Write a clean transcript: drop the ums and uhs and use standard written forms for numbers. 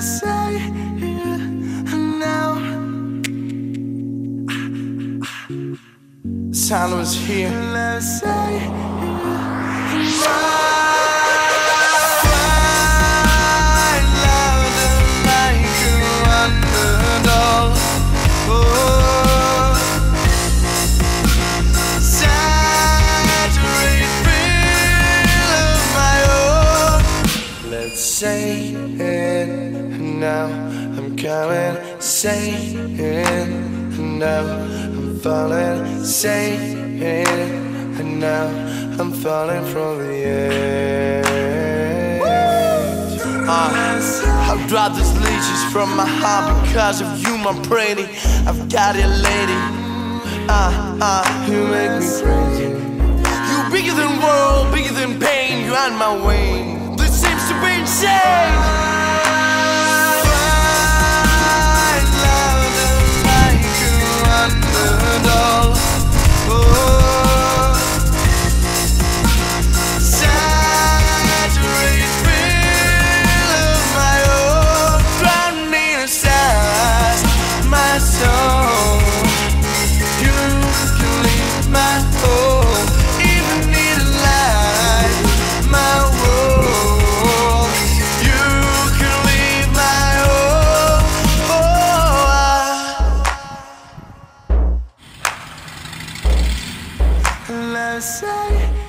Let's stay here now. Silence here. Let's stay here now. Say it now, I'm coming. Say it now, I'm falling. Say it now, I'm falling from the edge. I've dropped these leeches from my heart because of you, my pretty. I've got it, lady. You make me crazy. You bigger than world, bigger than pain. You on my way. Seems to be insane. Find love that make you underdog. Saturate feel of my own, drowning inside my soul. You can leave my home, even need a light, my world. Let's say